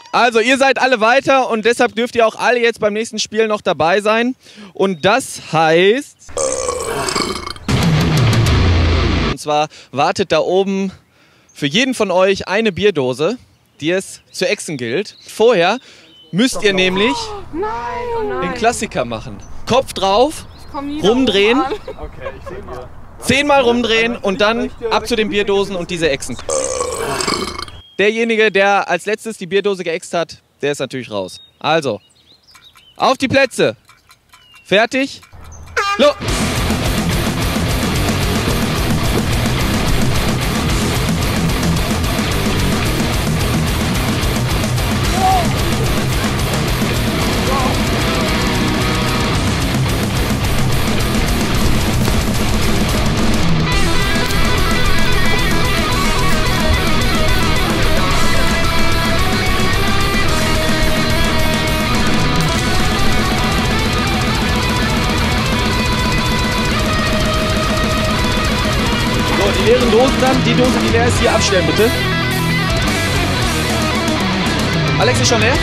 Also, ihr seid alle weiter und deshalb dürft ihr auch alle jetzt beim nächsten Spiel noch dabei sein. Und das heißt... Und zwar wartet da oben für jeden von euch eine Bierdose, die es zu exen gilt. Vorher müsst ihr nämlich den Klassiker machen. Kopf drauf, rumdrehen, 10-mal rumdrehen und dann ab zu den Bierdosen und diese Echsen. Derjenige, der als letztes die Bierdose geäxt hat, der ist natürlich raus. Also, auf die Plätze. Fertig? Los! Die leeren Dosen dann, die Dose, die leer ist, hier abstellen bitte. Alex ist schon leer?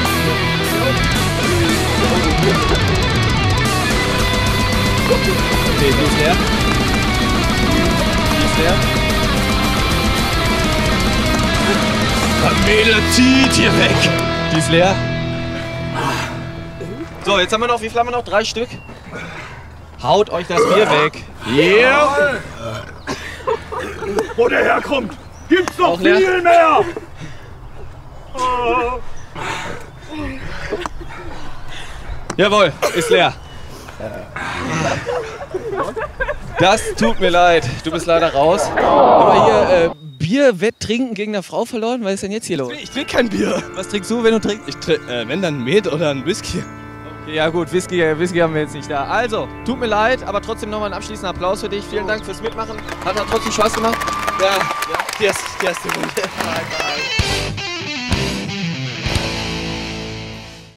Okay, die ist leer. Die ist leer. Kamele zieht hier weg. Die ist leer. So, jetzt haben wir noch, wie viel haben wir noch? 3 Stück. Haut euch das Bier weg. Yeah. Wo der herkommt, gibt's noch viel mehr! Jawohl, ist leer. Das tut mir leid, du bist leider raus. Aber hier, Bier trinken gegen eine Frau verloren? Was ist denn jetzt hier los? Ich trinke kein Bier. Was trinkst du, wenn du trinkst? Ich trinke, wenn dann Met oder ein Whisky. Okay, ja gut, Whisky haben wir jetzt nicht da. Also, tut mir leid, aber trotzdem nochmal einen abschließenden Applaus für dich. Vielen Dank fürs Mitmachen. Hat trotzdem Spaß gemacht. Ja, die erste Runde.